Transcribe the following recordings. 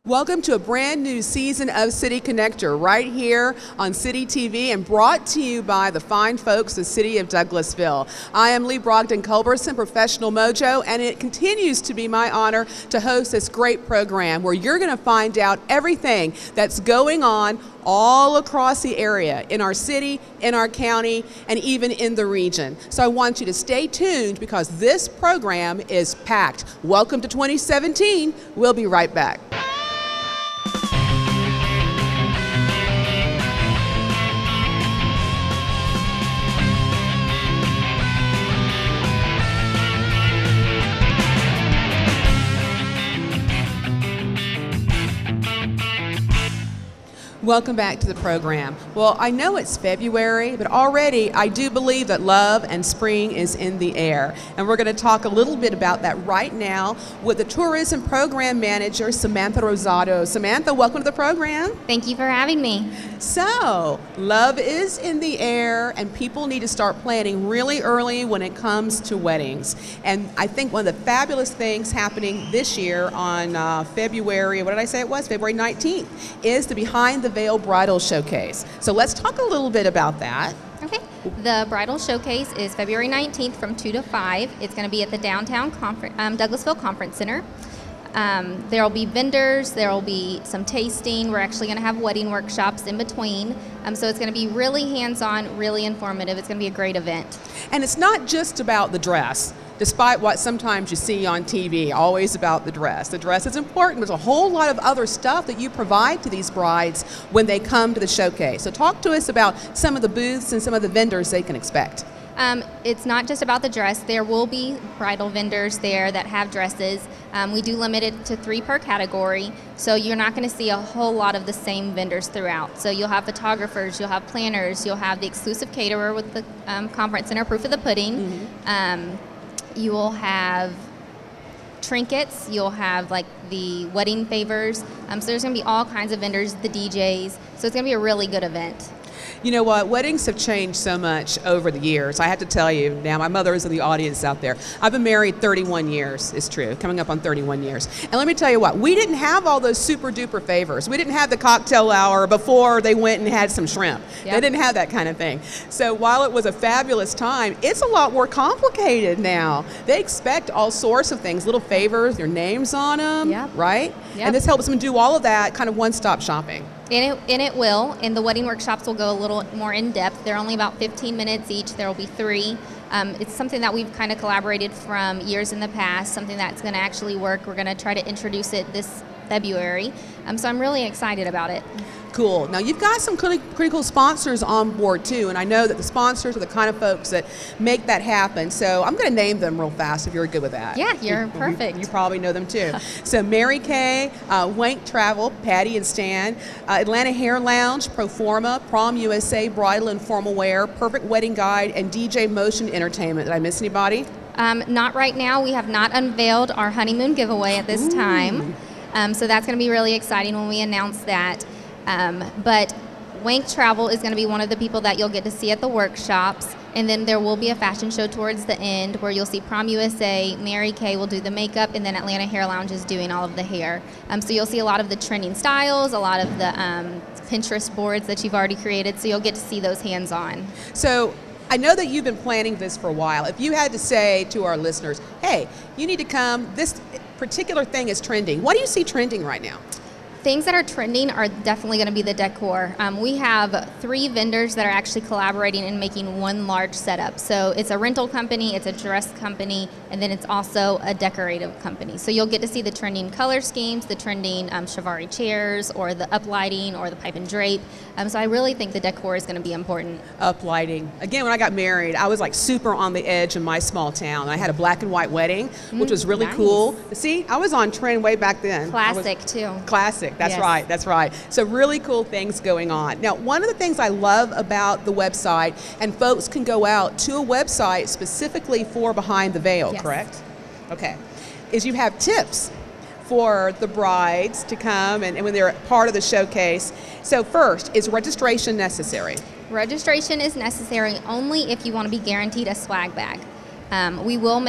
Welcome to a brand new season of City Connector right here on City TV and brought to you by the fine folks of the city of Douglasville. I am Lee Brogdon-Culberson, Professional Mojo, and it continues to be my honor to host this great program where you're going to find out everything that's going on all across the area, in our city, in our county, and even in the region. So I want you to stay tuned because this program is packed. Welcome to 2017. We'll be right back. Welcome back to the program. Well, I know it's February, but already I do believe that love and spring is in the air. And we're going to talk a little bit about that right now with the Tourism Program Manager, Samantha Rosado. Samantha, welcome to the program. Thank you for having me. So, love is in the air, and people need to start planning really early when it comes to weddings. And I think one of the fabulous things happening this year on February 19th, is the Behind the Veil Bridal Showcase. So let's talk a little bit about that. Okay. The Bridal Showcase is February 19th from 2 to 5. It's going to be at the downtown Douglasville Conference Center. There will be vendors, there will be some tasting. We're actually going to have wedding workshops in between. So it's going to be really hands-on, really informative. It's going to be a great event. And it's not just about the dress, despite what sometimes you see on TV, always about the dress. The dress is important. There's a whole lot of other stuff that you provide to these brides when they come to the showcase. So talk to us about some of the booths and some of the vendors they can expect. It's not just about the dress. There will be bridal vendors there that have dresses. We do limit it to 3 per category, so you're not going to see a whole lot of the same vendors throughout. So you'll have photographers, you'll have planners, you'll have the exclusive caterer with the Conference Center proof of the pudding. Mm-hmm. You will have trinkets, you'll have like the wedding favors. So there's going to be all kinds of vendors, the DJs. So it's going to be a really good event. You know what? Weddings have changed so much over the years. I have to tell you now, my mother is in the audience out there. I've been married 31 years, it's true, coming up on 31 years. And let me tell you what, we didn't have all those super duper favors. We didn't have the cocktail hour before they went and had some shrimp. Yep. They didn't have that kind of thing. So while it was a fabulous time, it's a lot more complicated now. They expect all sorts of things, little favors, their names on them, yep. Right? Yep. And this helps them do all of that kind of one-stop shopping. And it will, and the wedding workshops will go a little more in depth. They're only about 15 minutes each. There will be 3. It's something that we've kind of collaborated from years in the past, something that's going to actually work. We're going to try to introduce it this February. So I'm really excited about it. Cool. Now you've got some critical sponsors on board too, and I know that the sponsors are the kind of folks that make that happen. So I'm going to name them real fast if you're good with that. Yeah, you're perfect. You probably know them too. So Mary Kay, Wank Travel, Patty and Stan, Atlanta Hair Lounge, Proforma, Prom USA, Bridal and Formal Wear, Perfect Wedding Guide, and DJ Motion Entertainment. Did I miss anybody? Not right now. We have not unveiled our honeymoon giveaway at this time. So that's going to be really exciting when we announce that. But Wank Travel is going to be one of the people that you'll get to see at the workshops, and then there will be a fashion show towards the end where you'll see Prom USA, Mary Kay will do the makeup, and then Atlanta Hair Lounge is doing all of the hair. So you'll see a lot of the trending styles, a lot of the Pinterest boards that you've already created, so you'll get to see those hands-on. So I know that you've been planning this for a while. If you had to say to our listeners, hey, you need to come, this particular thing is trending, what do you see trending right now? Things that are trending are definitely going to be the decor. We have 3 vendors that are actually collaborating and making one large setup. So it's a rental company, it's a dress company, and then it's also a decorative company. So you'll get to see the trending color schemes, the trending Chiavari chairs, or the uplighting, or the pipe and drape. So I really think the decor is going to be important. Uplighting. Again, when I got married, I was like super on the edge in my small town. I had a black and white wedding, which was really cool. See, I was on trend way back then. Classic too. Classic. That's right, that's right. So really cool things going on. Now, one of the things I love about the website, and folks can go out to a website specifically for Behind the Veil, correct? Okay, is you have tips for the brides to come and when they're part of the showcase. So first, is registration necessary? Registration is necessary only if you want to be guaranteed a swag bag. We will make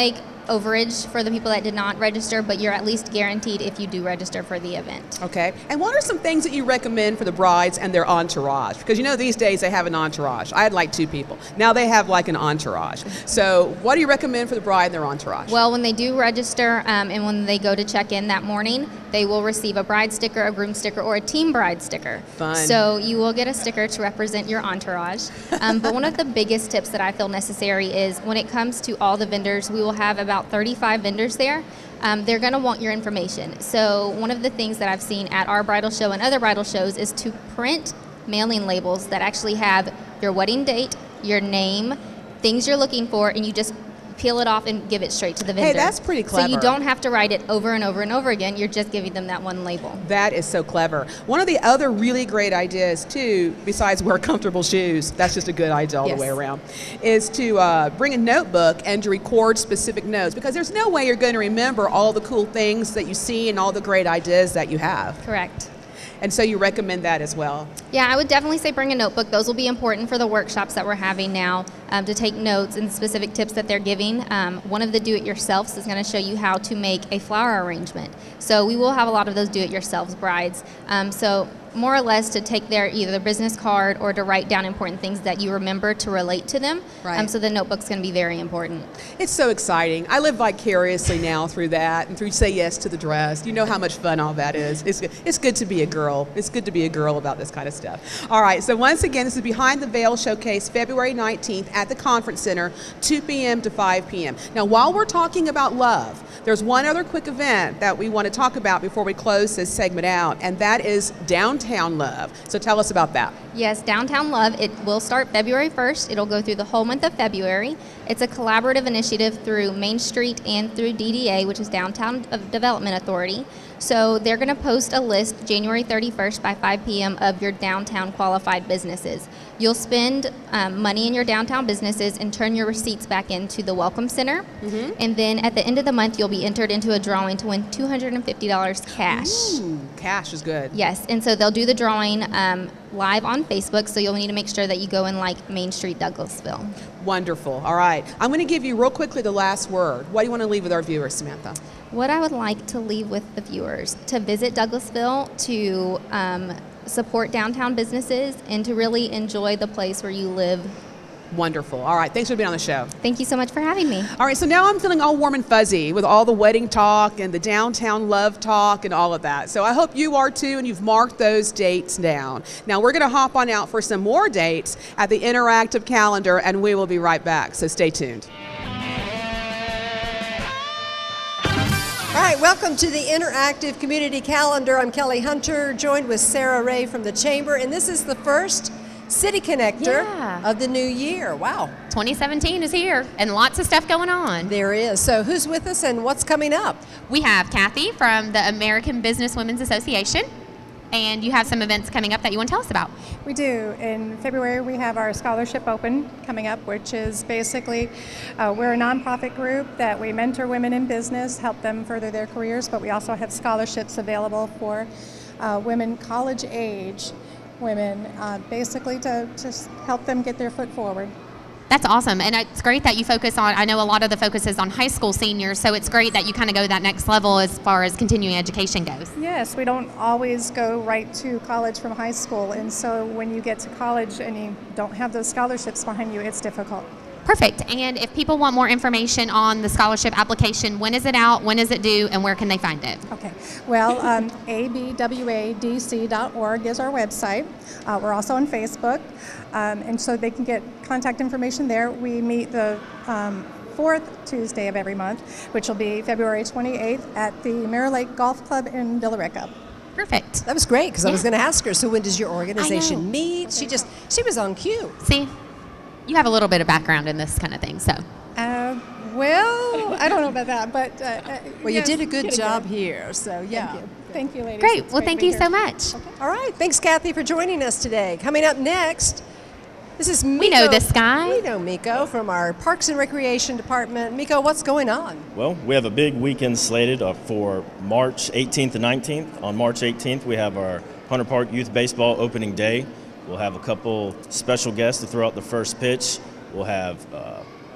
overage for the people that did not register, but you're at least guaranteed if you do register for the event. Okay. And what are some things that you recommend for the brides and their entourage? Because these days they have an entourage. I had like 2 people. Now they have like an entourage. So what do you recommend for the bride and their entourage? Well, when they do register and when they go to check in that morning, they will receive a bride sticker, a groom sticker, or a team bride sticker. Fun. So you will get a sticker to represent your entourage. But one of the biggest tips that I feel necessary is when it comes to all the vendors, we will have about 35 vendors there. They're going to want your information. So one of the things that I've seen at our bridal show and other bridal shows is to print mailing labels that actually have your wedding date, your name, things you're looking for, and you just peel it off and give it straight to the vendor. Hey, that's pretty clever. So you don't have to write it over and over and over again. You're just giving them that one label. That is so clever. One of the other really great ideas, too, besides wear comfortable shoes, that's just a good idea all the way around, is to bring a notebook and to record specific notes, because there's no way you're going to remember all the cool things that you see and all the great ideas that you have. Correct. And so you recommend that as well? Yeah, I would definitely say bring a notebook. Those will be important for the workshops that we're having now, to take notes and specific tips that they're giving. One of the do-it-yourselfs is going to show you how to make a flower arrangement. So we will have a lot of those do-it-yourselves brides. So more or less to take their either their business card or to write down important things that you remember to relate to them. Right. So the notebook's going to be very important. It's so exciting. I live vicariously now through that and through Say Yes to the Dress. You know how much fun all that is. It's good to be a girl. It's good to be a girl about this kind of stuff. All right, so once again, this is Behind the Veil Showcase, February 19th at the Conference Center, 2 p.m. to 5 p.m. Now, while we're talking about love, there's one other quick event that we want to talk about before we close this segment out, and that is Downtown Love. So tell us about that. Yes, Downtown Love, it will start February 1st. It'll go through the whole month of February. It's a collaborative initiative through Main Street and through DDA, which is Downtown Development Authority. So they're going to post a list January 31st by 5 p.m. of your downtown qualified businesses. You'll spend money in your downtown businesses and turn your receipts back into the Welcome Center. Mm-hmm. And then at the end of the month, you'll be entered into a drawing to win $250 cash. Ooh, cash is good. Yes, and so they'll do the drawing live on Facebook, so you'll need to make sure that you go in like Main Street, Douglasville. Wonderful. All right. I'm going to give you real quickly the last word. What do you want to leave with our viewers, Samantha? What I would like to leave with the viewers, to visit Douglasville, to support downtown businesses, and to really enjoy the place where you live. Wonderful. All right. Thanks for being on the show. Thank you so much for having me. All right. So now I'm feeling all warm and fuzzy with all the wedding talk and the downtown love talk and all of that. So I hope you are too, and you've marked those dates down. Now we're going to hop on out for some more dates at the interactive calendar, and we will be right back. So stay tuned. All right, welcome to the Interactive Community Calendar. I'm Kelly Hunter, joined with Sarah Ray from the Chamber, and this is the first City Connector of the new year. Wow. 2017 is here, and lots of stuff going on. There is. So who's with us and what's coming up? We have Kathy from the American Business Women's Association, and you have some events coming up that you want to tell us about. We do. In February, we have our Scholarship Open coming up, which is basically, we're a nonprofit group that we mentor women in business, help them further their careers, but we also have scholarships available for women college age women, basically to help them get their foot forward. That's awesome, and it's great that you focus on, I know a lot of the focus is on high school seniors, so it's great that you kind of go to that next level as far as continuing education goes. Yes, we don't always go right to college from high school, and so when you get to college and you don't have those scholarships behind you, it's difficult. Perfect, and if people want more information on the scholarship application, when is it out, when is it due, and where can they find it? Okay, well, abwadc.org is our website. We're also on Facebook, and so they can get contact information there. We meet the fourth Tuesday of every month, which will be February 28th at the Mirror Lake Golf Club in Villa Rica. Perfect. That was great, because I was going to ask her, so when does your organization meet? She was on cue. See? You have a little bit of background in this kind of thing, so. Well, I don't know about that, but... well, you did a good job here, so yeah. Thank you. Thank you, ladies. Great. Well, thank you so much. Okay. All right. Thanks, Kathy, for joining us today. Coming up next, this is Miko. We know this guy. We know Miko from our Parks and Recreation Department. Miko, what's going on? Well, we have a big weekend slated for March 18th and 19th. On March 18th, we have our Hunter Park Youth Baseball opening day. We'll have a couple special guests to throw out the first pitch. We'll have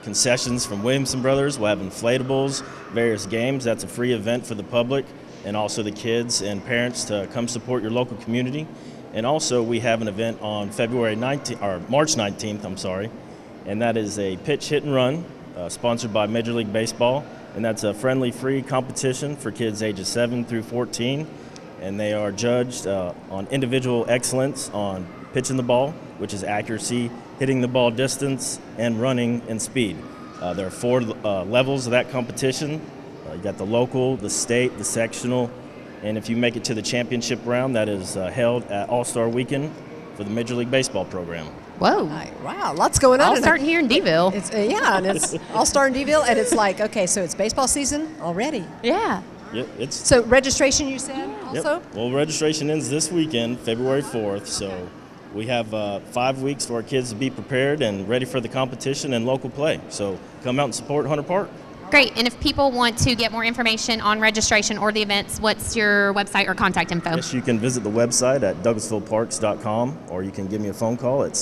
concessions from Williamson Brothers. We'll have inflatables, various games. That's a free event for the public and also the kids and parents to come support your local community. And also we have an event on March 19th, and that is a pitch hit and run sponsored by Major League Baseball. And that's a friendly, free competition for kids ages 7 through 14. And they are judged on individual excellence on pitching the ball, which is accuracy, hitting the ball distance, and running and speed. There are 4 levels of that competition. You got the local, the state, the sectional, and if you make it to the championship round, that is held at All-Star Weekend for the Major League Baseball program. Whoa. Wow, lots going on. All starting here in D-ville. Yeah, and it's All-Star in D-ville, and it's like, okay, so it's baseball season already. Yeah. Yep, so registration, you said, also? Yep. Well, registration ends this weekend, February 4th, so we have 5 weeks for our kids to be prepared and ready for the competition and local play. So come out and support Hunter Park. Great. And if people want to get more information on registration or the events, what's your website or contact info? Yes, you can visit the website at douglasvilleparks.com, or you can give me a phone call at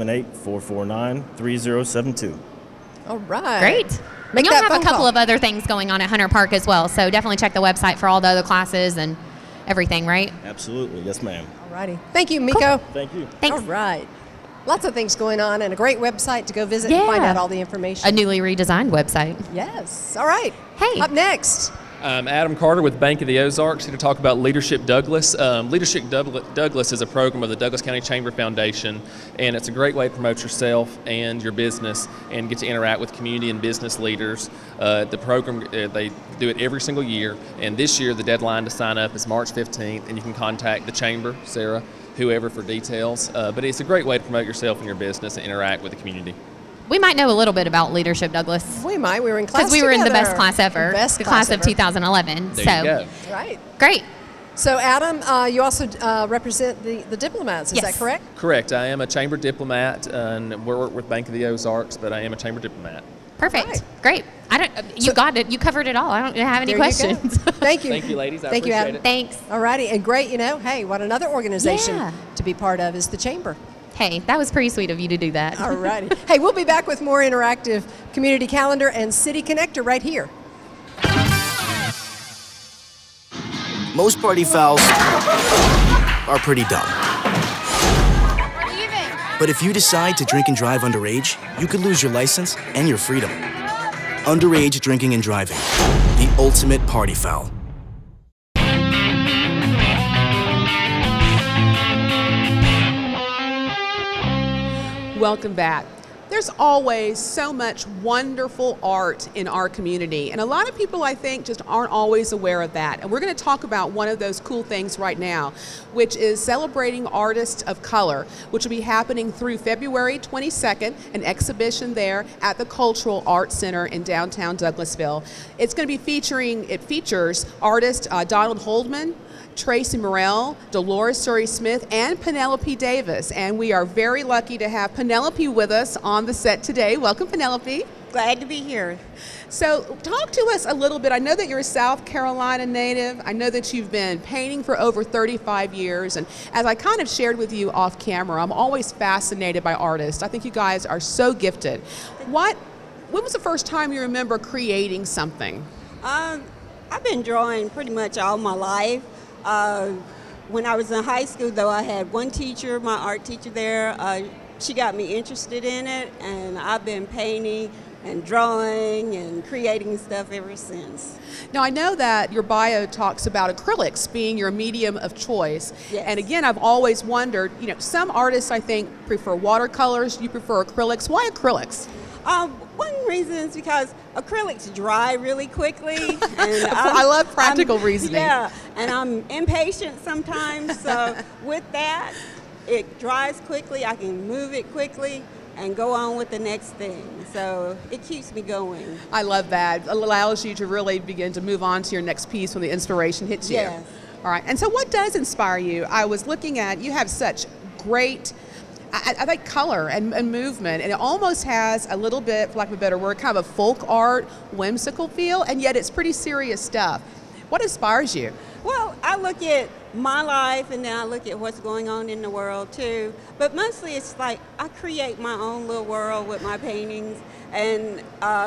678-449-3072. All right. Great. And you'll have a couple of other things going on at Hunter Park as well, so definitely check the website for all the other classes and everything, right? Absolutely. Yes, ma'am. All righty. Thank you, Miko. Cool. Thank you. Thanks. All right. Lots of things going on and a great website to go visit and find out all the information. A newly redesigned website. Yes. All right. Hey. Up next. I'm Adam Carter with Bank of the Ozarks, here to talk about Leadership Douglas. Leadership Douglas is a program of the Douglas County Chamber Foundation, and it's a great way to promote yourself and your business and get to interact with community and business leaders. The program, they do it every single year, and this year the deadline to sign up is March 15th, and you can contact the Chamber, Sarah, whoever, for details. But it's a great way to promote yourself and your business and interact with the community. We might know a little bit about Leadership Douglas. We might. We were in class because we were in the best class ever, the class of ever. 2011. There you go. Right. Great. So, Adam, you also represent the diplomats. Is that correct? Correct. I am a chamber diplomat, and we work with Bank of the Ozarks, but I am a chamber diplomat. Perfect. Right. Great. You got it. You covered it all. I don't have any questions. Thank you. Thank you, ladies. Thank you, Adam. it. Thanks. All righty. And great, hey, what another organization to be part of is the Chamber. Hey, that was pretty sweet of you to do that. All righty. Hey, we'll be back with more interactive community calendar and City Connector right here. Most party fouls are pretty dumb. But if you decide to drink and drive underage, you could lose your license and your freedom. Underage drinking and driving, the ultimate party foul. Welcome back. There's always so much wonderful art in our community, and a lot of people, I think, just aren't always aware of that. And we're going to talk about one of those cool things right now, which is celebrating artists of color, which will be happening through February 22nd, an exhibition there at the Cultural Arts Center in downtown Douglasville. It features artist Donald Holdman, Tracy Morrell, Dolores Surrey Smith, and Penelope Davis. And we are very lucky to have Penelope with us on the set today. Welcome, Penelope. Glad to be here. So talk to us a little bit. I know that you're a South Carolina native. I know that you've been painting for over 35 years. And as I kind of shared with you off camera, I'm always fascinated by artists. I think you guys are so gifted. When was the first time you remember creating something? I've been drawing pretty much all my life. When I was in high school, though, I had one teacher, my art teacher there. She got me interested in it, and I've been painting and drawing and creating stuff ever since. Now, I know that your bio talks about acrylics being your medium of choice. Yes. And again, I've always wondered, some artists, I think, prefer watercolors. You prefer acrylics. Why acrylics? One reason is because acrylics dry really quickly. And I love practical reasoning. Yeah, and I'm impatient sometimes, so with that, it dries quickly. I can move it quickly and go on with the next thing. So it keeps me going. I love that. It allows you to really begin to move on to your next piece when the inspiration hits you. Yes. All right. And so what does inspire you? I was looking at, you have such great, I like color and movement, and it almost has a little bit, for lack of a better word, kind of a folk art, whimsical feel, and yet it's pretty serious stuff. What inspires you? Well, I look at my life and then I look at what's going on in the world too. But mostly it's like I create my own little world with my paintings, and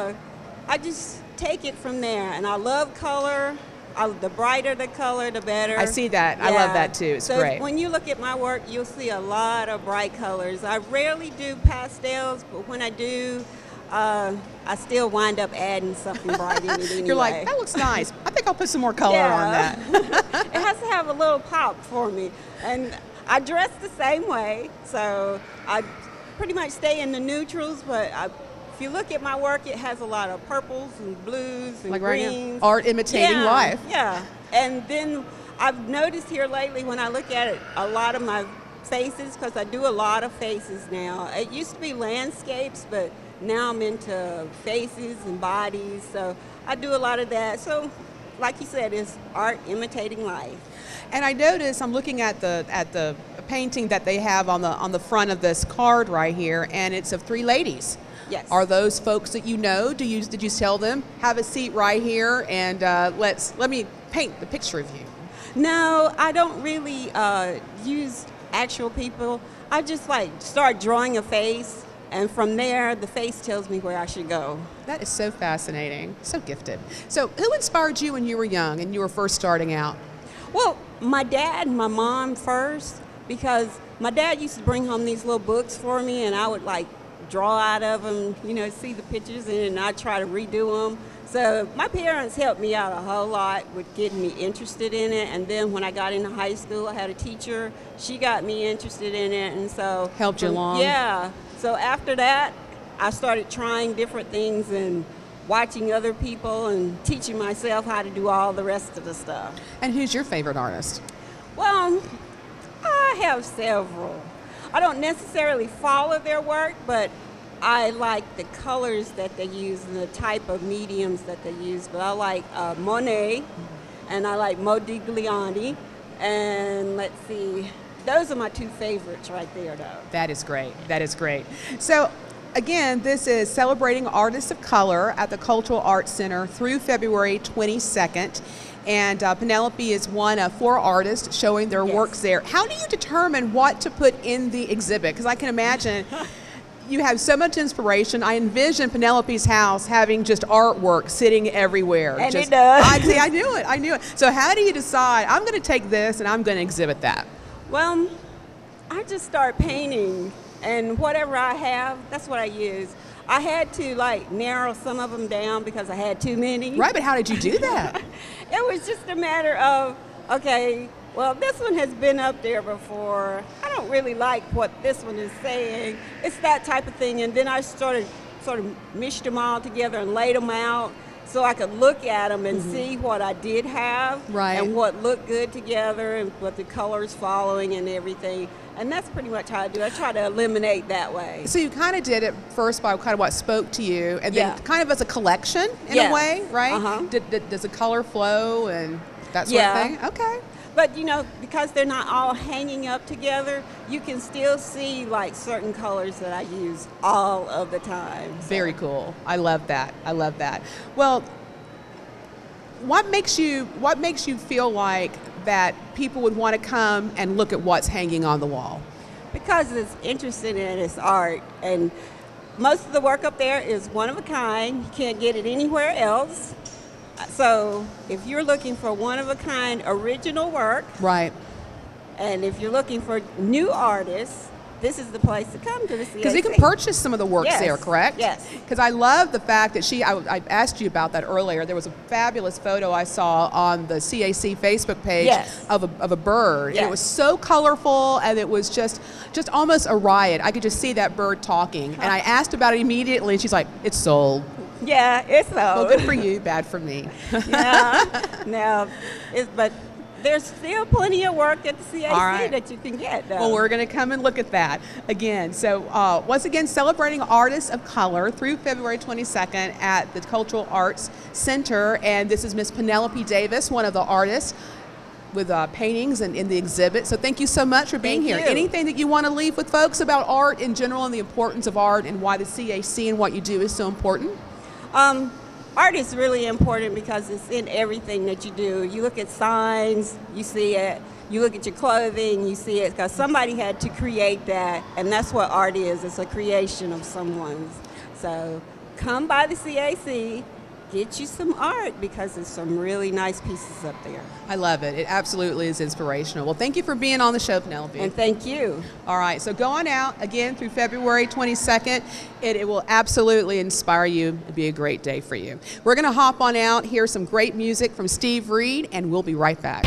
I just take it from there. And I love color. The brighter the color, the better. I see that. I love that too. It's great. When you look at my work, you'll see a lot of bright colors. I rarely do pastels, but when I do, I still wind up adding something bright in it anyway. You're like, that looks nice. I think I'll put some more color on that. It has to have a little pop for me. And I dress the same way, so I pretty much stay in the neutrals, but if you look at my work, it has a lot of purples and blues and like greens. Right now. Art imitating life. Yeah. And then I've noticed here lately when I look at it, a lot of my faces, because I do a lot of faces now. It used to be landscapes, but now I'm into faces and bodies, so I do a lot of that. So, like you said, it's art imitating life. And I notice I'm looking at the painting that they have on the front of this card right here, and it's of three ladies. Yes. Are those folks that you know? Did you tell them, have a seat right here and let me paint the picture of you? No, I don't really use actual people. I just like start drawing a face, and from there the face tells me where I should go. That is so fascinating, so gifted. So who inspired you when you were young and you were first starting out? Well, my dad and my mom first, because my dad used to bring home these little books for me, and I would like draw out of them, see the pictures, and I try to redo them. So my parents helped me out a whole lot with getting me interested in it. And then when I got into high school, I had a teacher. She got me interested in it, and so helped you along. Yeah. So after that, I started trying different things and watching other people and teaching myself how to do all the rest of the stuff. And who's your favorite artist? Well, I have several. I don't necessarily follow their work, but I like the colors that they use and the type of mediums that they use. But I like Monet, and I like Modigliani, and let's see, those are my two favorites right there, though. That is great. That is great. So, again, this is Celebrating Artists of Color at the Cultural Arts Center through February 22nd. And Penelope is one of 4 artists showing their works there. How do you determine what to put in the exhibit? Because I can imagine you have so much inspiration. I envision Penelope's house having just artwork sitting everywhere. And it does. I knew it. So how do you decide, I'm going to take this and I'm going to exhibit that? Well, I just start painting, and whatever I have, that's what I use. I had to narrow some of them down because I had too many. Right, but how did you do that? It was just a matter of, okay, well, this one has been up there before. I don't really like what this one is saying. It's that type of thing. And then I sort of mished them all together and laid them out so I could look at them and see what I did have, and what looked good together and what the colors following and everything. And that's pretty much how I do. I try to eliminate that way. So you kind of did it first by kind of what spoke to you, and then kind of as a collection in a way, right? Does the color flow and that sort of thing? Okay. But because they're not all hanging up together, you can still see certain colors that I use all of the time. So. Very cool. I love that. Well, what makes you feel like that people would want to come and look at what's hanging on the wall? Because it's interesting and it's art, and most of the work up there is one of a kind. You can't get it anywhere else. So if you're looking for one of a kind original work, right, and if you're looking for new artists, this is the place to come to the CAC. Because you can purchase some of the works there, correct? Yes. Because I love the fact that I asked you about that earlier. There was a fabulous photo I saw on the CAC Facebook page of a bird. Yes. And it was so colorful, and it was just almost a riot. I could just see that bird talking. And I asked about it immediately, and she's like, it's sold. Yeah, it's sold. Well, good for you, bad for me. But there's still plenty of work at the CAC that you can get, though. Well, we're going to come and look at that again. So once again, Celebrating Artists of Color through February 22nd at the Cultural Arts Center. And this is Miss Penelope Davis, one of the artists with paintings and in the exhibit. So thank you so much for being here. Anything that you want to leave with folks about art in general and the importance of art and why the CAC and what you do is so important? art is really important because it's in everything that you do. You look at signs, you see it. You look at your clothing, you see it, because somebody had to create that, and that's what art is. It's a creation of someone's. So come by the CAC, get you some art, because there's some really nice pieces up there. I love it. It absolutely is inspirational. Well, thank you for being on the show, Penelope. And thank you. All right, so go on out again through February 22nd. It will absolutely inspire you. It'll be a great day for you. We're going to hop on out, hear some great music from Steve Reid, and we'll be right back.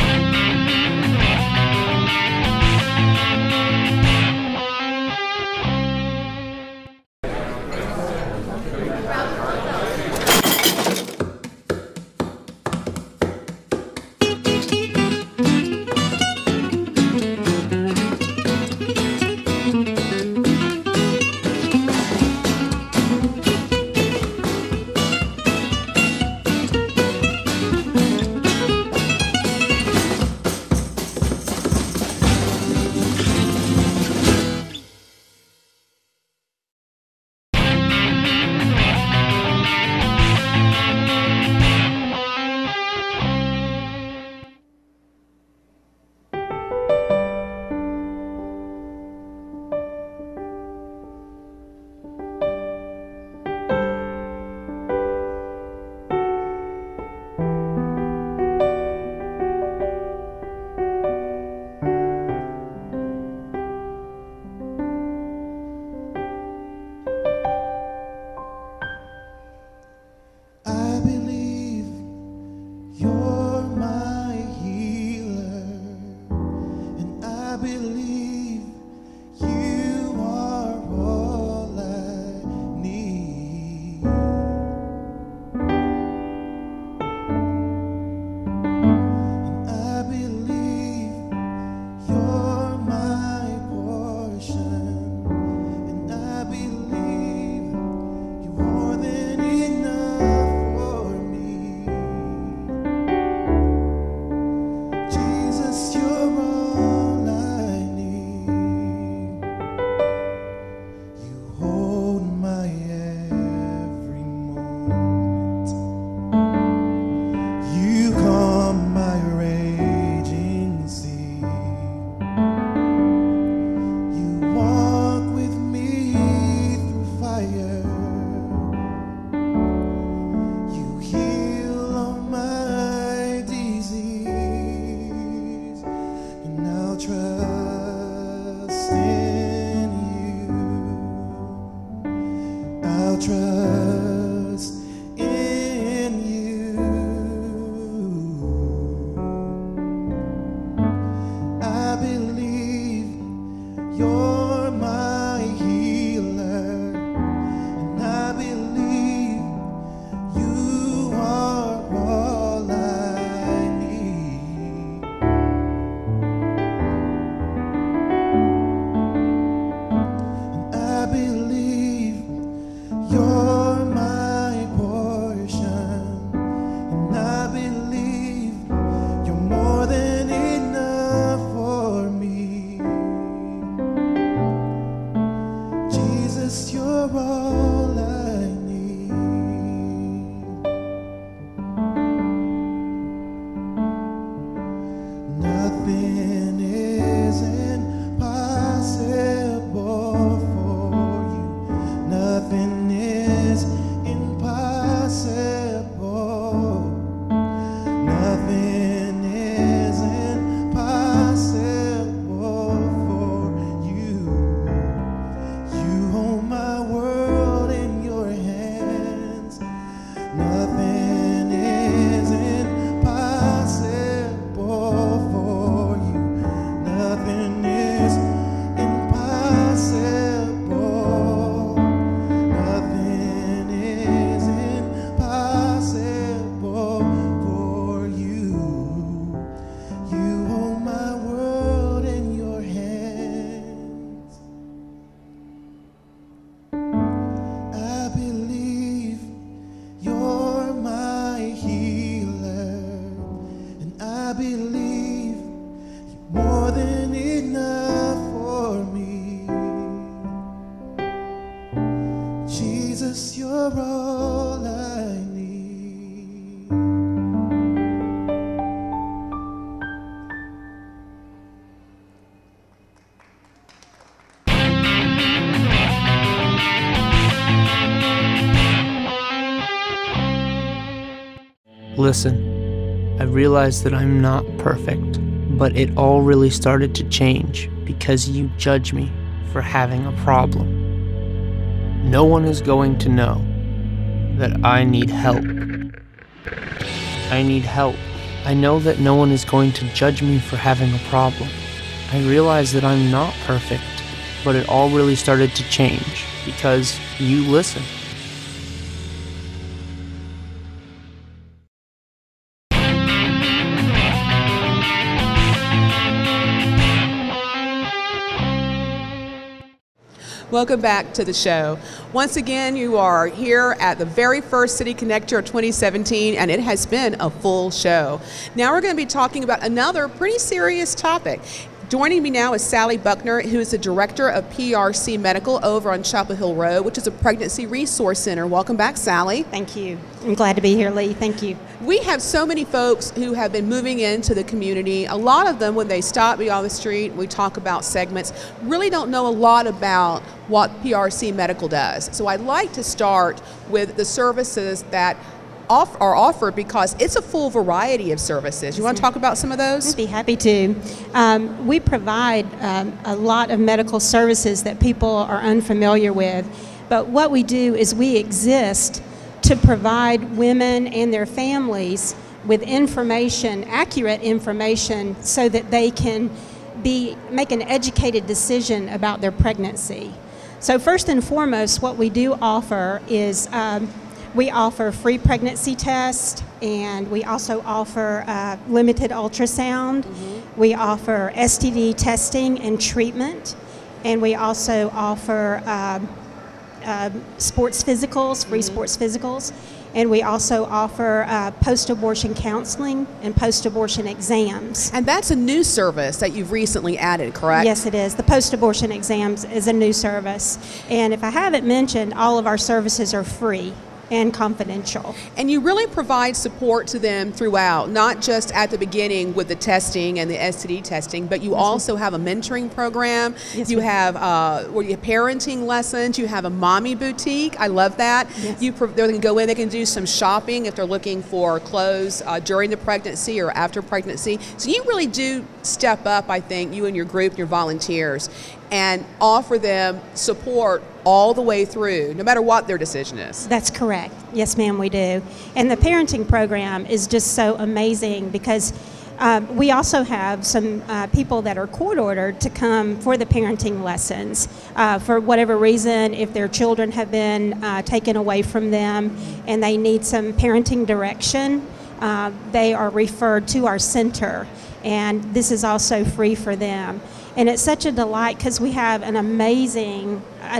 listen, I realized that I'm not perfect, but it all really started to change because you judge me for having a problem. No one is going to know that I need help. I need help. I know that no one is going to judge me for having a problem. I realize that I'm not perfect, but it all really started to change because you listen. Welcome back to the show. Once again, you are here at the very first City Connector of 2017, and it has been a full show. Now we're going to be talking about another pretty serious topic. Joining me now is Sally Buckner, who is the director of PRC Medical over on Chapel Hill Road, which is a pregnancy resource center. Welcome back, Sally. Thank you. I'm glad to be here, Lee. Thank you. We have so many folks who have been moving into the community. A lot of them, when they stop me on the street, we talk about segments, really don't know a lot about what PRC Medical does. So I'd like to start with the services that are offered, because it's a full variety of services. You want to talk about some of those? I'd be happy to. We provide a lot of medical services that people are unfamiliar with, but what we do is we exist to provide women and their families with information, accurate information, so that they can make an educated decision about their pregnancy. So first and foremost, what we do offer is we offer free pregnancy tests, and we also offer limited ultrasound. Mm-hmm. We offer STD testing and treatment, and we also offer sports physicals, free mm-hmm. sports physicals, and we also offer post-abortion counseling and post-abortion exams. And that's a new service that you've recently added, correct? Yes, it is. The post-abortion exams is a new service. And if I haven't mentioned, all of our services are free and confidential. And you really provide support to them throughout, not just at the beginning with the testing and the STD testing, but you also have a mentoring program. Yes, you have parenting lessons. You have a mommy boutique. I love that. Yes. They can go in, they can do some shopping if they're looking for clothes during the pregnancy or after pregnancy. So you really do step up, I think, you and your group, your volunteers, and offer them support all the way through, no matter what their decision is. That's correct. Yes, ma'am, we do. And the parenting program is just so amazing, because we also have some people that are court-ordered to come for the parenting lessons. For whatever reason, if their children have been taken away from them and they need some parenting direction, they are referred to our center, and this is also free for them. And it's such a delight, because we have an amazing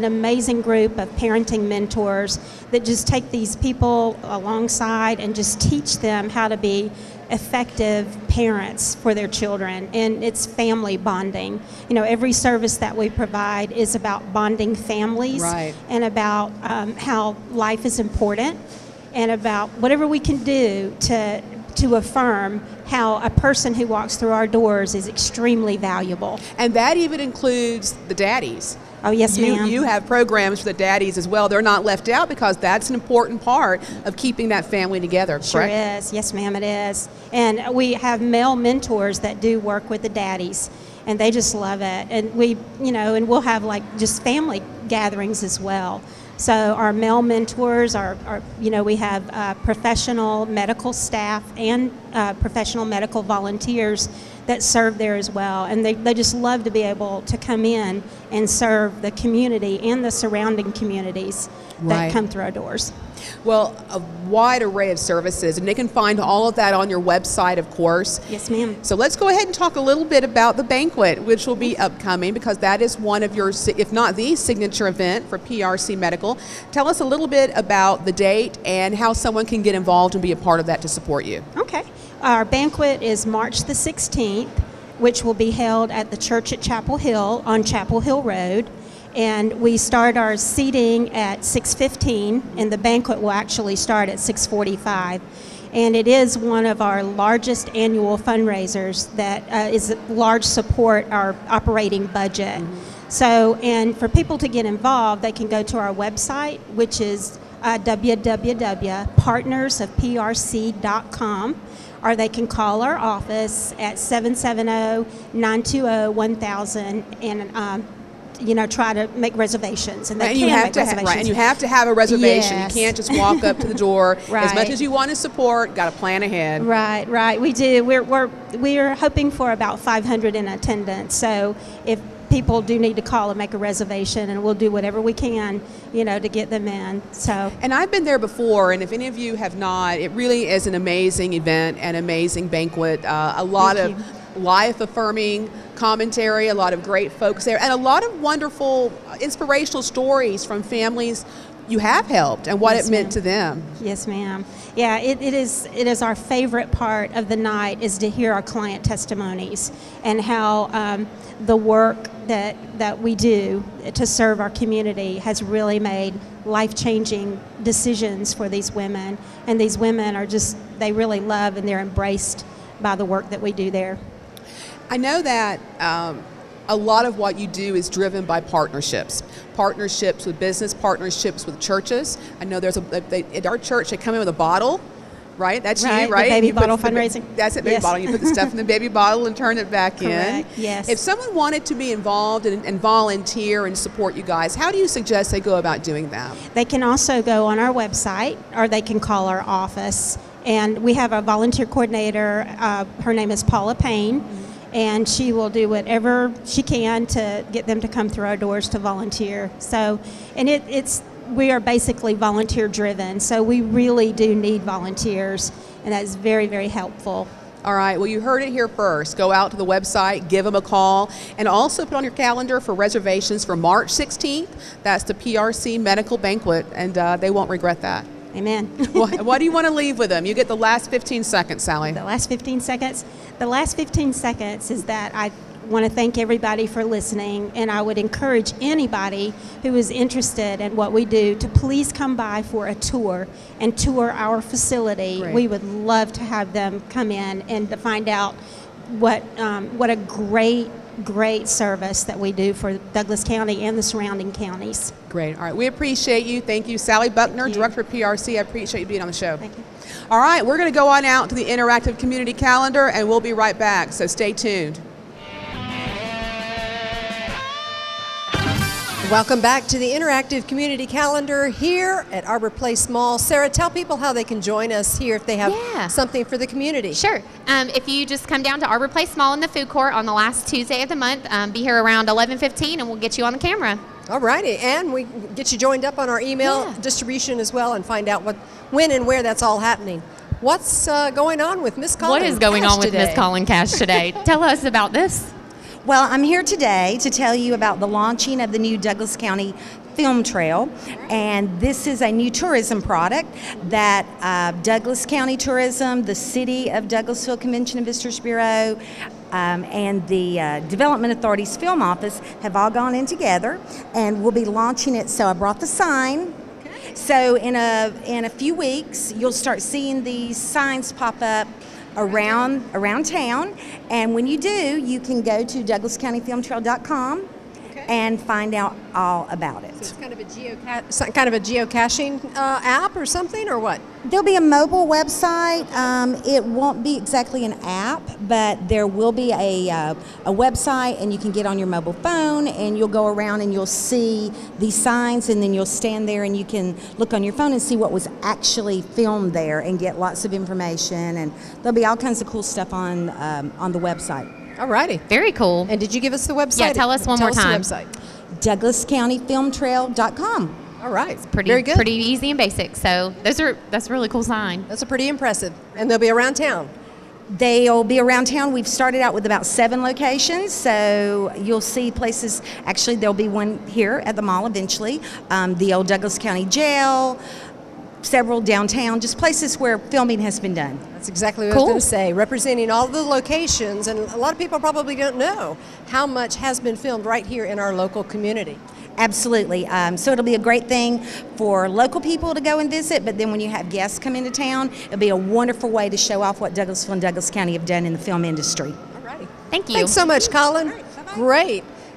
group of parenting mentors that just take these people alongside and just teach them how to be effective parents for their children. And it's family bonding. You know, every service that we provide is about bonding families, right, and about how life is important, and about whatever we can do to affirm how a person who walks through our doors is extremely valuable. And that even includes the daddies. Oh, yes, ma'am. You have programs for the daddies as well. They're not left out, because that's an important part of keeping that family together, correct? Sure is. Yes, ma'am, it is. And we have male mentors that do work with the daddies, and they just love it. And and we'll have just family gatherings as well. So our male mentors we have professional medical staff and professional medical volunteers that serve there as well. And they just love to be able to come in and serve the community and the surrounding communities that come through our doors. Well, a wide array of services, and they can find all of that on your website, of course. Yes, ma'am. So let's go ahead and talk a little bit about the banquet, which will be upcoming, because that is one of your, if not the signature event for PRC Medical. Tell us a little bit about the date and how someone can get involved and be a part of that to support you. Okay. Our banquet is March the 16th, which will be held at the church at Chapel Hill on Chapel Hill Road. And we start our seating at 6:15, and the banquet will actually start at 6:45. And it is one of our largest annual fundraisers that is a large support our operating budget. Mm-hmm. So, and for people to get involved, they can go to our website, which is www.partnersofprc.com, or they can call our office at 770-920-1000 and try to make reservations. And they and can you have make to reservations. and you have to have a reservation. Yes. You can't just walk up to the door. Right. As much as you want to support, got to plan ahead. Right. We do. We're hoping for about 500 in attendance. So if people do need to call and make a reservation, and we'll do whatever we can, to get them in. So. And I've been there before, and if any of you have not, it really is an amazing event, an amazing banquet. A lot of life-affirming commentary, a lot of great folks there, and a lot of wonderful, inspirational stories from families you have helped and what it meant to them. Yes, ma'am. Yeah, it is our favorite part of the night is to hear our client testimonies and how the work that we do to serve our community has really made life-changing decisions for these women. And these women are they really love and they're embraced by the work that we do there. I know that a lot of what you do is driven by partnerships with business, partnerships with churches. I know there's at our church, they come in with a bottle, right? That's you, right? The baby bottle fundraising. That's it, baby bottle. You put the stuff in the baby bottle and turn it back in. Yes. If someone wanted to be involved and volunteer and support you guys, how do you suggest they go about doing that? They can also go on our website, or they can call our office. And we have a volunteer coordinator. Her name is Paula Payne. And she will do whatever she can to get them to come through our doors to volunteer. So, and we are basically volunteer driven. So we really do need volunteers, and that is very, very helpful. All right, well, you heard it here first. Go out to the website, give them a call, and also put on your calendar for reservations for March 16th. That's the PRC Medical Banquet, and they won't regret that. Amen. What do you want to leave with them? You get the last 15 seconds, Sally. The last 15 seconds? The last 15 seconds is that I want to thank everybody for listening, and I would encourage anybody who is interested in what we do to please come by for a tour and tour our facility. Great. We would love to have them come in and to find out what a great service that we do for Douglas County and the surrounding counties. Great. All right. We appreciate you. Thank you. Sally Buckner, Director of PRC. I appreciate you being on the show. Thank you. All right. We're going to go on out to the interactive community calendar, and we'll be right back. So stay tuned. Welcome back to the interactive community calendar here at Arbor Place Mall. Sarah, tell people how they can join us here if they have something for the community. Sure. If you just come down to Arbor Place Mall in the food court on the last Tuesday of the month, be here around 11:15 and we'll get you on the camera. All righty, and we get you joined up on our email distribution as well and find out when and where that's all happening. What's going on with Miss Colin? What is going on with Miss Colin Cash today? Tell us about this. Well, I'm here today to tell you about the launching of the new Douglas County Film Trail, and this is a new tourism product that Douglas County Tourism, the City of Douglasville Convention and Visitors Bureau, and the Development Authority's Film Office have all gone in together, and we'll be launching it. So I brought the sign. So in a few weeks, you'll start seeing these signs pop up around town, and when you do, you can go to DouglasCountyFilmTrail.com and find out all about it. So it's kind of a geocaching app or something, or what? There'll be a mobile website. It won't be exactly an app, but there will be a website, and you can get on your mobile phone, and you'll go around and you'll see these signs, and then you'll stand there and you can look on your phone and see what was actually filmed there and get lots of information, and there'll be all kinds of cool stuff on the website. All righty. Very cool. And did you give us the website? Yeah, tell us one more time. The website. DouglasCountyFilmTrail.com. All right. It's pretty, very good. Pretty easy and basic. So that's a really cool sign. That's a pretty impressive. And they'll be around town. They'll be around town. We've started out with about 7 locations, so you'll see places. Actually, there'll be one here at the mall eventually. The old Douglas County Jail, several downtown, just places where filming has been done. That's exactly what I was going to say. Representing all the locations, and a lot of people probably don't know how much has been filmed right here in our local community. Absolutely. So it'll be a great thing for local people to go and visit, but then when you have guests come into town, it'll be a wonderful way to show off what Douglasville and Douglas County have done in the film industry. All righty. Thank you. Thanks so much, Colin. Right, bye-bye. Great.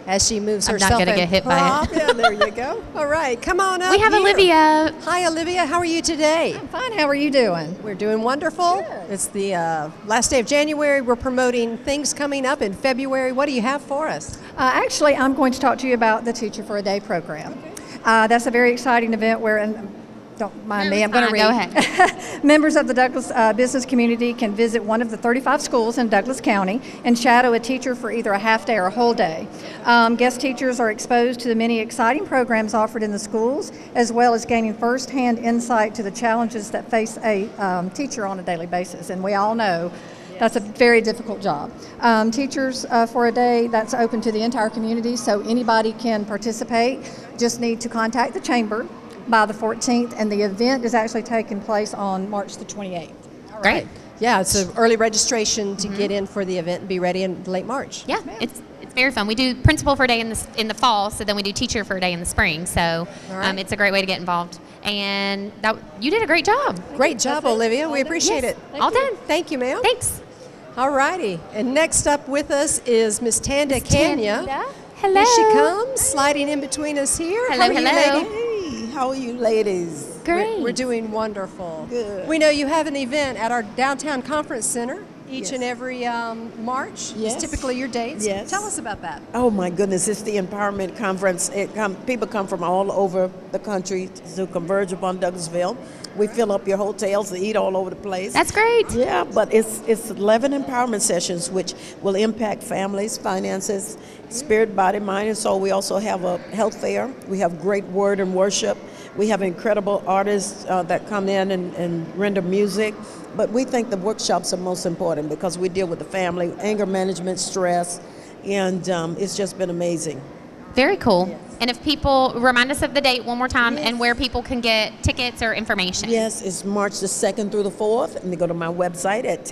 as she moves I'm herself. not going to get hit by it. Yeah, there you go. All right, come on up. We have here. Olivia. Hi, Olivia. How are you today? I'm fine. How are you doing? We're doing wonderful. Good. It's the last day of January. We're promoting things coming up in February. What do you have for us? Actually, I'm going to talk to you about the Teacher for a Day program. That's a very exciting event where, and don't mind me, I'm going to read. Go ahead. Members of the Douglas business community can visit one of the 35 schools in Douglas County and shadow a teacher for either a half day or a whole day. Guest teachers are exposed to the many exciting programs offered in the schools, as well as gaining firsthand insight to the challenges that face a teacher on a daily basis. And we all know that's a very difficult job. Teachers for a Day, that's open to the entire community, so anybody can participate. Just need to contact the chamber by the 14th, and the event is actually taking place on March the 28th. Great. Yeah, it's an early registration to get in for the event and be ready in late March. Yeah, it's very fun. We do Principal for a Day in the fall, so then we do Teacher for a Day in the spring. So it's a great way to get involved. And you did a great job. Great job, Olivia. We appreciate it. All done. Thank you, ma'am. Thanks. All righty. And next up with us is Miss Tanda Kanya. Hello. Here she comes, sliding in between us here. Hello, How are you, hello. lady? How are you ladies? Great. We're doing wonderful. Good. We know you have an event at our downtown conference center each and every March. Yes. It's typically your dates. Yes. Tell us about that. Oh my goodness, it's the Empowerment Conference. People come from all over the country to converge upon Douglasville. We fill up your hotels to eat all over the place. That's great. Yeah, but it's 11 empowerment sessions which will impact families, finances, spirit, body, mind, and soul. We also have a health fair. We have great word and worship. We have incredible artists that come in and render music. But we think the workshops are most important because we deal with the family, anger management, stress, and it's just been amazing. Very cool. Yes. And if people, remind us of the date one more time and where people can get tickets or information. Yes, it's March the 2nd through the 4th. And they go to my website at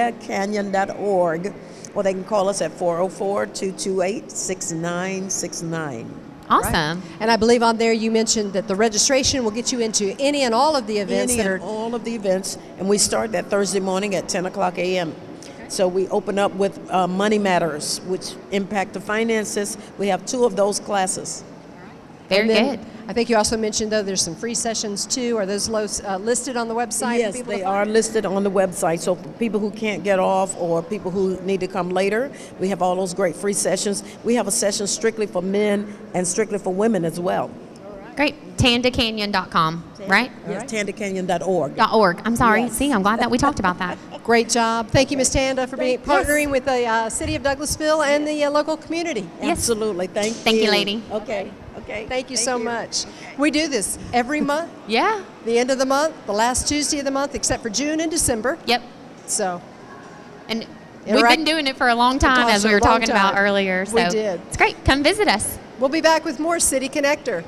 tandacanyon.org, or they can call us at 404-228-6969. Awesome. Right. And I believe on there you mentioned that the registration will get you into any and all of the events. All of the events. And we start that Thursday morning at 10 o'clock a.m. So we open up with Money Matters, which impact the finances. We have 2 of those classes. Very good. I think you also mentioned, though, there's some free sessions, too. Are those listed on the website? Yes, they are listed on the website. So for people who can't get off or people who need to come later, we have all those great free sessions. We have a session strictly for men and strictly for women as well. Great. TandaCanyon.com, right? Yes, TandaCanyon.org. .org. I'm sorry. Yes. See, I'm glad that we talked about that. Great job. Thank you, Ms. Tanda, for partnering with the City of Douglasville and the local community. Yes. Absolutely. Thank you, lady. Okay. Thank you so much. We do this every month. Yeah. The end of the month, the last Tuesday of the month, except for June and December. Yep. So. And we've been doing it for a long time, as we were talking about earlier. So we did. It's great. Come visit us. We'll be back with more City Connector.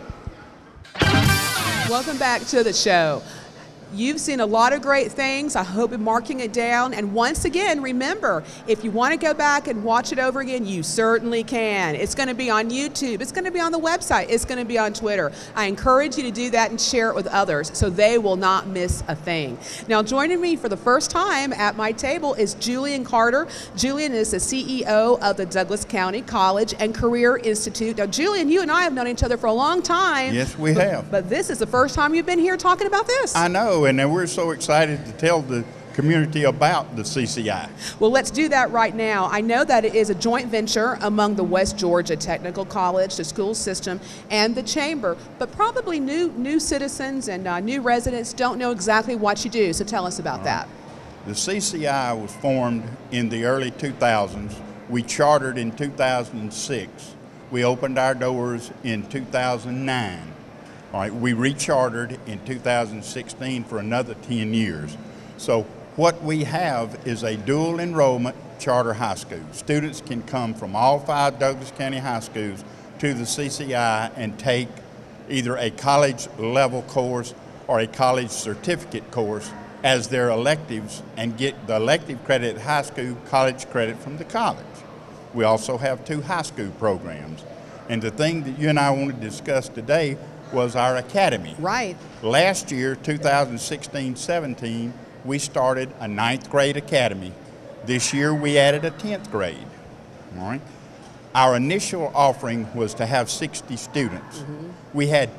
Welcome back to the show. You've seen a lot of great things. I hope you're marking it down. And once again, remember, if you want to go back and watch it over again, you certainly can. It's going to be on YouTube. It's going to be on the website. It's going to be on Twitter. I encourage you to do that and share it with others so they will not miss a thing. Now, joining me for the first time at my table is Julian Carter. Julian is the CEO of the Douglas County College and Career Institute. Now, Julian, you and I have known each other for a long time. Yes, we have. But this is the first time you've been here talking about this. I know. And we're so excited to tell the community about the CCI. Well, let's do that right now. I know that it is a joint venture among the West Georgia Technical College, the school system, and the chamber, but probably new citizens and new residents don't know exactly what you do, so tell us about that. The CCI was formed in the early 2000s. We chartered in 2006. We opened our doors in 2009. All right, we rechartered in 2016 for another 10 years. So what we have is a dual enrollment charter high school. Students can come from all 5 Douglas County high schools to the CCI and take either a college level course or a college certificate course as their electives and get the elective credit at high school, college credit from the college. We also have 2 high school programs. And the thing that you and I want to discuss today was our academy. Right. Last year, 2016-17, we started a 9th grade academy. This year we added a 10th grade. All right. Our initial offering was to have 60 students. We had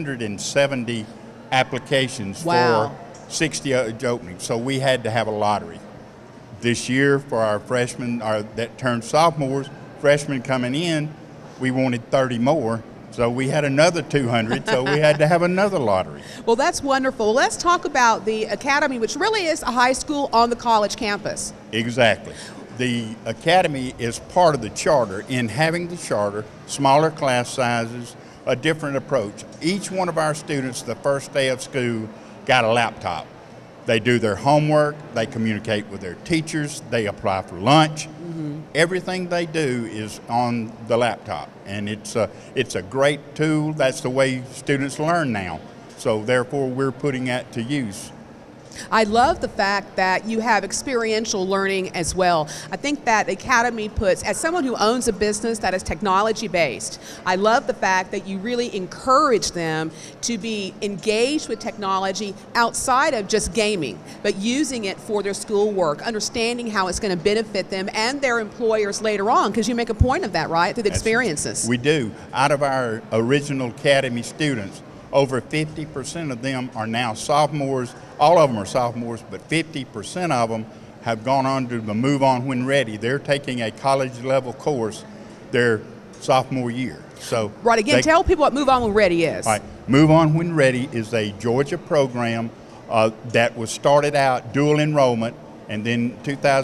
270 applications for 60 openings, so we had to have a lottery. This year, for our freshmen that turned sophomores, freshmen coming in, we wanted 30 more, so we had another 200, so we had to have another lottery. Well, that's wonderful. Let's talk about the Academy, which really is a high school on the college campus. Exactly. The Academy is part of the charter. In having the charter, smaller class sizes, a different approach. Each one of our students, the first day of school, got a laptop. They do their homework, they communicate with their teachers, they apply for lunch. Everything they do is on the laptop, and it's a great tool. That's the way students learn now. So therefore, we're putting that to use. I love the fact that you have experiential learning as well. I think that Academy puts, as someone who owns a business that is technology based, I love the fact that you really encourage them to be engaged with technology outside of just gaming, but using it for their schoolwork, understanding how it's going to benefit them and their employers later on, because you make a point of that, right, through the experiences. We do. Out of our original Academy students, over 50% of them are now sophomores. All of them are sophomores, but 50% of them have gone on to the Move On When Ready. They're taking a college level course their sophomore year. So right, again, tell people what Move On When Ready is. Right. Move On When Ready is a Georgia program that was started out dual enrollment, and then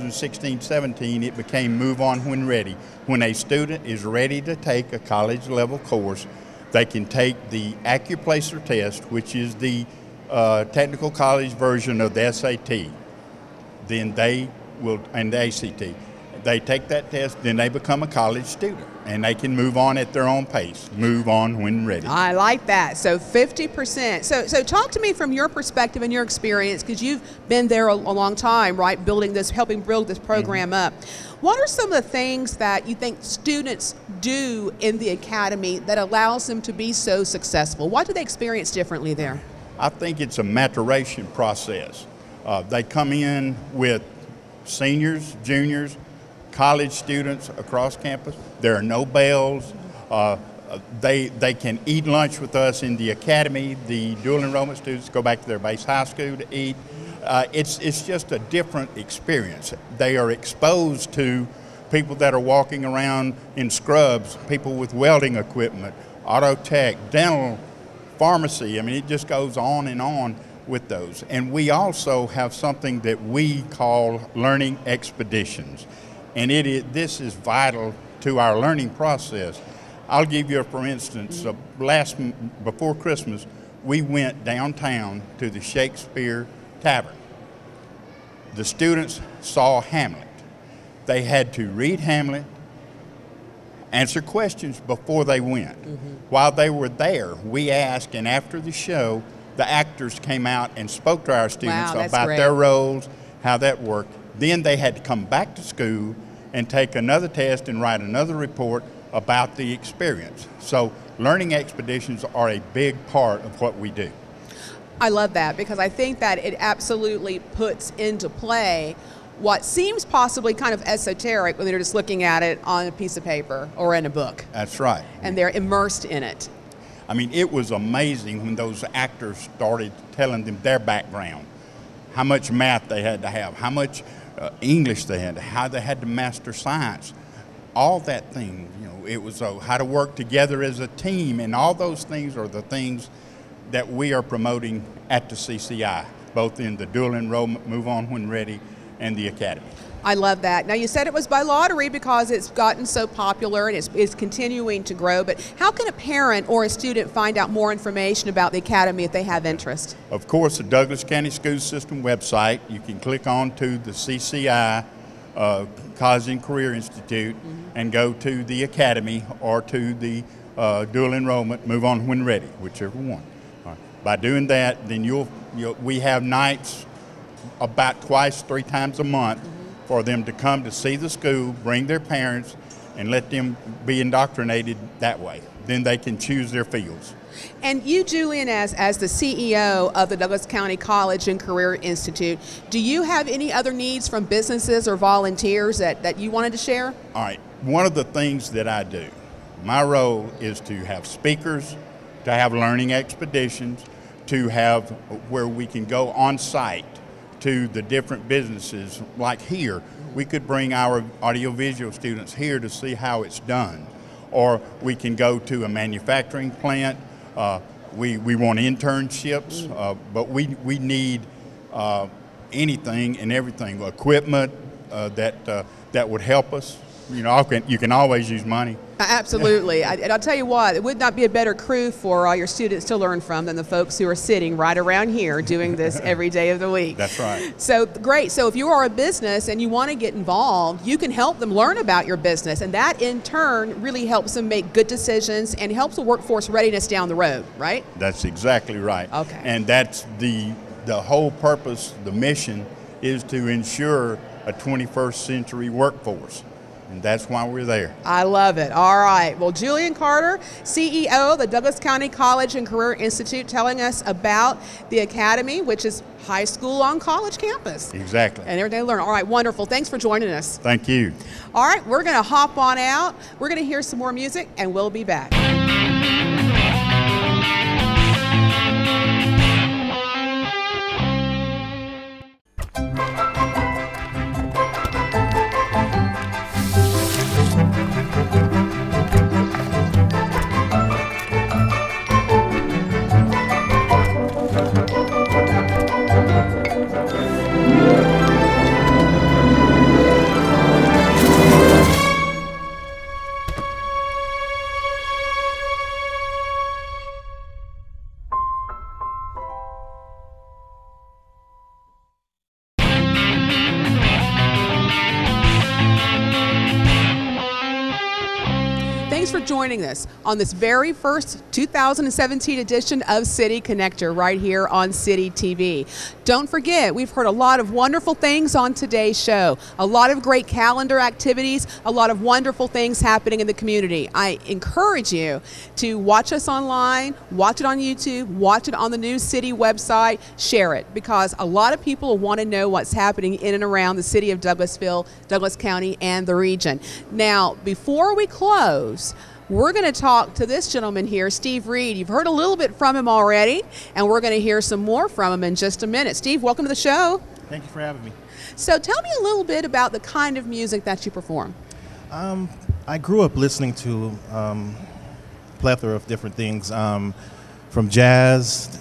2016-17 it became Move On When Ready. When a student is ready to take a college level course, they can take the AccuPlacer test, which is the technical college version of the SAT. Then they will, and the ACT. They take that test, then they become a college student, and they can move on at their own pace. Move on when ready. I like that. So 50%. So talk to me from your perspective and your experience, because you've been there a long time, right? Building this, helping build this program up. What are some of the things that you think students do in the Academy that allows them to be so successful? What do they experience differently there? I think it's a maturation process. They come in with seniors, juniors, college students across campus. There are no bells. They can eat lunch with us in the Academy. The dual enrollment students go back to their base high school to eat. It's just a different experience. They are exposed to people that are walking around in scrubs, people with welding equipment, auto tech, dental, pharmacy. I mean, it just goes on and on with those. And we also have something that we call learning expeditions. And this is vital to our learning process. I'll give you, for instance, before Christmas, we went downtown to the Shakespeare Tavern. The students saw Hamlet. They had to read Hamlet, answer questions before they went. While they were there, we asked, and after the show, the actors came out and spoke to our students about their roles, how that worked. Then they had to come back to school and take another test and write another report about the experience. So learning expeditions are a big part of what we do. I love that, because I think that it absolutely puts into play what seems possibly kind of esoteric when they're just looking at it on a piece of paper or in a book. That's right. And they're immersed in it. I mean, it was amazing when those actors started telling them their background, how much math they had to have, how much English they had, how they had to master science, all that thing. You know, it was how to work together as a team, and all those things are the things that we are promoting at the CCI, both in the dual enrollment, Move On When Ready, and the Academy. I love that. Now, you said it was by lottery because it's gotten so popular and it's continuing to grow, but how can a parent or a student find out more information about the Academy if they have interest? Of course, the Douglas County School System website, you can click on to the CCI, College and Career Institute, and go to the Academy or to the dual enrollment, Move On When Ready, whichever one. By doing that, then we have nights about twice, 3 times a month for them to come to see the school, bring their parents, and let them be indoctrinated that way. Then they can choose their fields. And you, Julian, as the CEO of the Douglas County College and Career Institute, do you have any other needs from businesses or volunteers that you wanted to share? All right. one of the things that I do, my role is to have speakers, to have learning expeditions, to have where we can go on site to the different businesses. Like here, we could bring our audiovisual students here to see how it's done. Or we can go to a manufacturing plant. We want internships, but we need anything and everything, equipment that would help us. You know, you can always use money. Absolutely. And I'll tell you what, it would not be a better crew for all your students to learn from than the folks who are sitting right around here doing this every day of the week. That's right. So great. So if you are a business and you want to get involved, you can help them learn about your business, and that in turn really helps them make good decisions and helps the workforce readiness down the road, right? That's exactly right. Okay. And that's the whole purpose, the mission, is to ensure a 21st century workforce. And that's why we're there. I love it. All right. Well, Julian Carter, CEO of the Douglas County College and Career Institute, telling us about the Academy, which is high school on college campus. Exactly. And everything they learn. All right, wonderful. Thanks for joining us. Thank you. All right, we're going to hop on out. We're going to hear some more music, and we'll be back. Thanks for joining us on this very first 2017 edition of City Connector right here on City TV. Don't forget, we've heard a lot of wonderful things on today's show, a lot of great calendar activities, a lot of wonderful things happening in the community. I encourage you to watch us online, watch it on YouTube, watch it on the News City website, share it, because a lot of people want to know what's happening in and around the city of Douglasville, Douglas County, and the region. Now, before we close, we're going to talk to this gentleman here, Steve Reid. You've heard a little bit from him already, and we're going to hear some more from him in just a minute. Steve, welcome to the show. Thank you for having me. So tell me a little bit about the kind of music that you perform. I grew up listening to a plethora of different things, from jazz.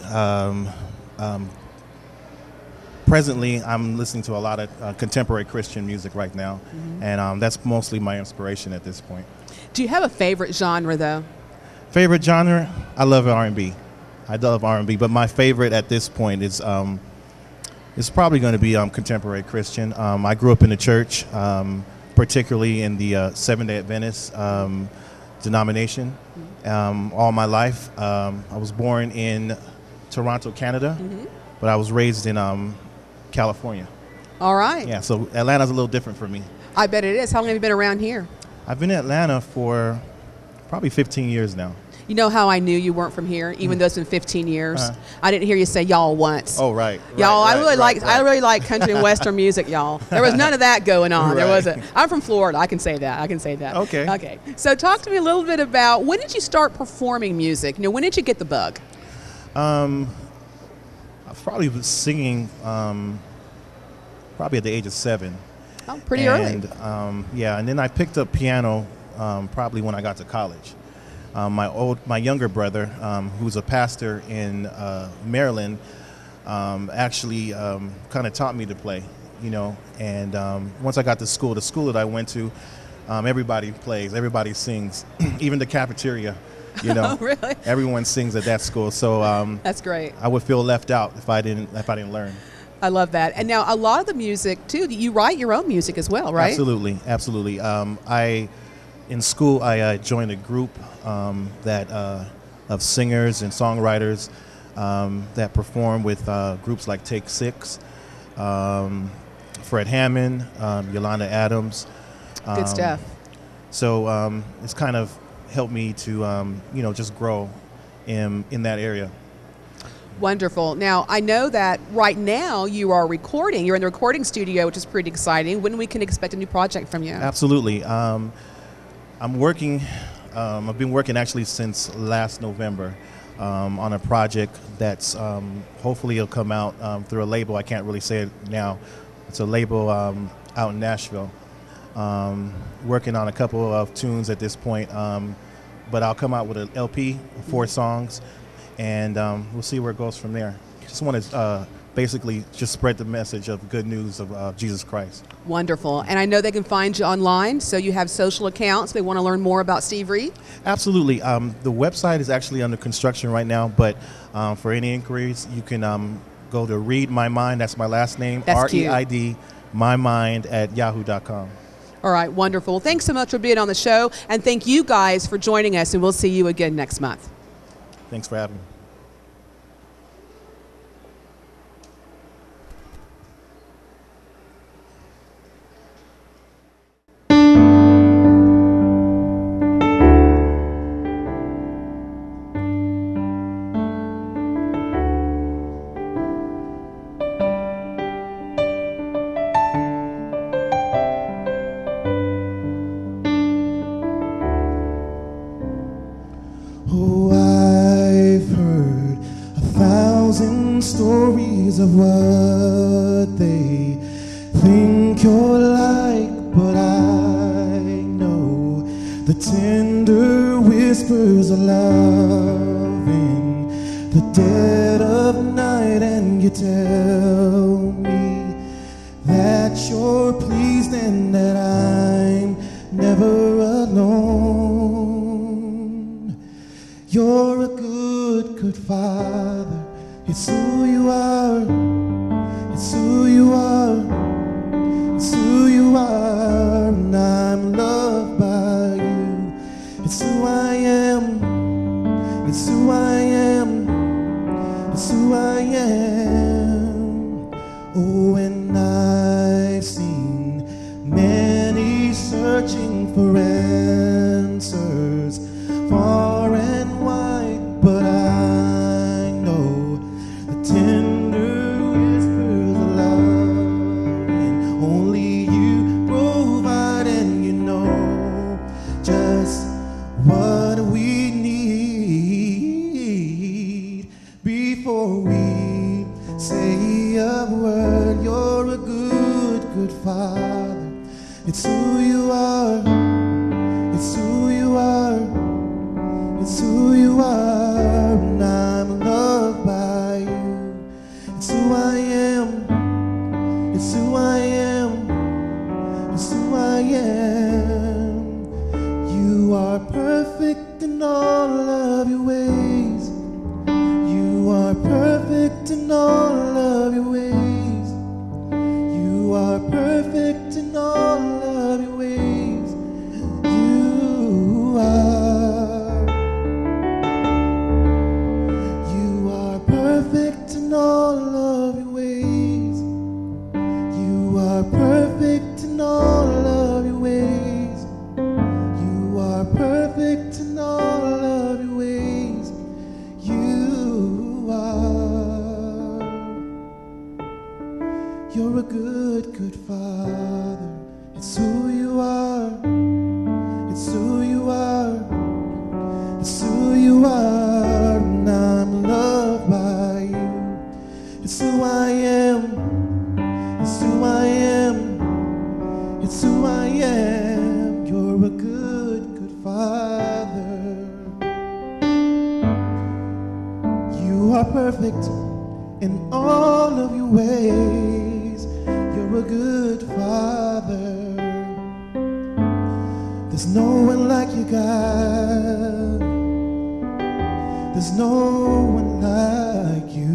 Presently, I'm listening to a lot of contemporary Christian music right now, and that's mostly my inspiration at this point. Do you have a favorite genre, though? Favorite genre? I love R&B. I love R&B, but my favorite at this point is probably going to be contemporary Christian. I grew up in the church, particularly in the Seventh-day Adventist denomination all my life. I was born in Toronto, Canada, but I was raised in California. All right. Yeah, so Atlanta's a little different for me. I bet it is. How long have you been around here? I've been in Atlanta for probably 15 years now. You know how I knew you weren't from here, even though it's been 15 years? I didn't hear you say y'all once. Oh, right. Y'all, I really like country and western music, y'all. There was none of that going on. There wasn't. I'm from Florida. I can say that. Okay. Okay. So talk to me a little bit about, when did you start performing music? You know, when did you get the bug? I probably was singing probably at the age of 7. Oh, pretty early. Yeah, and then I picked up piano probably when I got to college. My younger brother, who's a pastor in Maryland, actually kind of taught me to play, you know. And once I got to school, the school that I went to, everybody plays, everybody sings, even the cafeteria, you know. Oh, really? Everyone sings at that school. So that's great. I would feel left out if I didn't learn. I love that. And now a lot of the music too, you write your own music as well, right? Absolutely, absolutely. In school, I joined a group of singers and songwriters that perform with groups like Take 6, Fred Hammond, Yolanda Adams. Good stuff. So it's kind of helped me to just grow in that area. Wonderful. Now, I know that right now you are recording. You're in the recording studio, which is pretty exciting. When we can expect a new project from you? Absolutely. I'm working, I've been working actually since last November on a project that's hopefully it'll come out through a label. I can't really say it now. It's a label out in Nashville. Working on a couple of tunes at this point, but I'll come out with an LP, 4 songs, and we'll see where it goes from there. Just want to basically just spread the message of good news of Jesus Christ. Wonderful. And I know they can find you online, so you have social accounts. They want to learn more about Steve Reid? Absolutely. The website is actually under construction right now, but for any inquiries, you can go to Reid My Mind, that's my last name, R-E-I-D, My Mind at yahoo.com. All right, wonderful. Thanks so much for being on the show, and thank you guys for joining us, and we'll see you again next month. Thanks for having me. Stories of what they think you're like, but I know the tender whispers of love in the dead of night, and you tell me that you're pleased and that I'm never alone. You're a good, good father. It's who you are, it's who you are, it's who you are, and I'm loved by you. It's who I am, it's who I am, it's who I am. Oh, and I've seen many searching for answers far and wide, but I know tender whispers of love, and only you provide, and you know just what we need before we say a word. You're a good, good father. It's who you are, it's who you are, it's who you are, and I'm loved by you. It's who I am, it's who I am, it's who I am. You are perfect in all of your ways. You are perfect in all of your ways. You are perfect in all of your ways. You are perfect in all of your ways. You are perfect in all of your ways. You are perfect in all of your ways. You are. You're a good, good father. It's who you are. It's who you are. It's who you are. And I'm loved by you. It's who I am. It's who I am. It's who I am. You're a good, good father. You are perfect in all of your ways. You're a good father. There's no one like you, God. There's no one like you.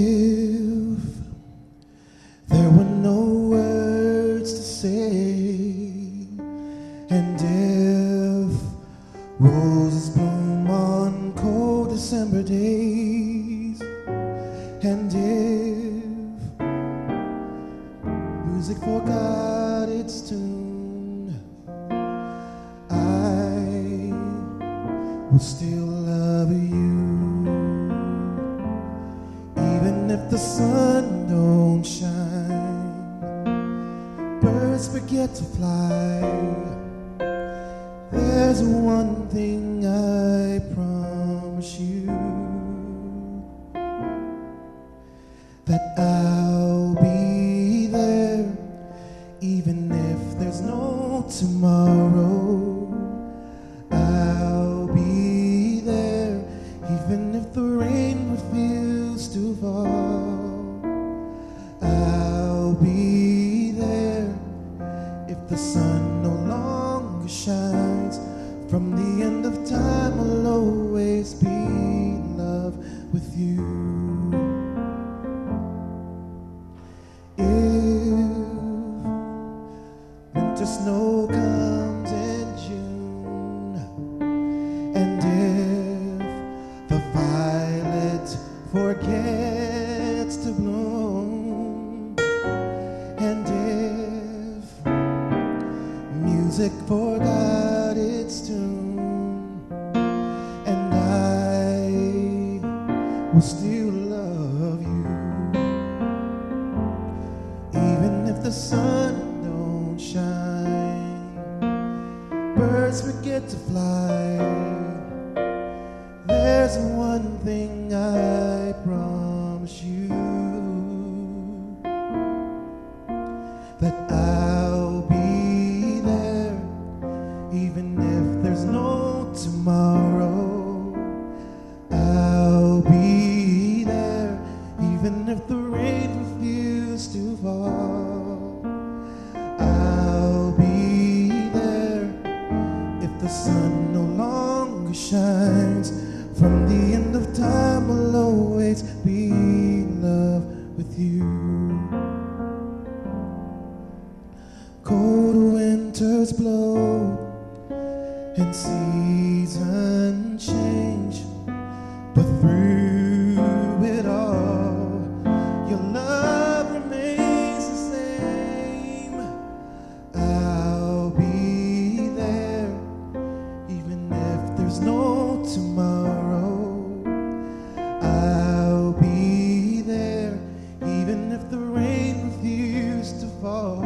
If there were no words to say, music forgot its tune, I will still love you, even if the sun don't shine, birds forget to fly. There's one thing I promise you, that I'll be there, even if there's no tomorrow. I'll be there, even if the rain refuses to fall. I'll be there, if the sun no longer shines. From the end of time, I'll always be in love with you. Winter snow comes in June, and if the violet forgets to bloom, and if music forgot its tune, and I will still love you, even if the sun don't shine, birds forget to fly. There's one thing I promise you, that I'll be there, even if there's no tomorrow. I'll be there, even if the rain refuses to fall. I'll be there, if the sun no longer shines. From the end of time, I'll always be in love with you. Cold winters blow and seasons change, but through it all, your love remains the same. I'll be there, even if there's no tomorrow. I'll be there, even if the rain refuses to fall.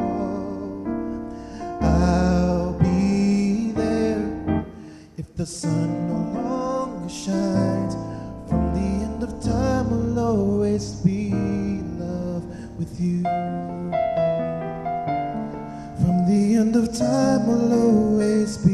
I'll be there, if the sun no longer shines. From the end of time, I'll always be in love with you. From the end of time, I'll always be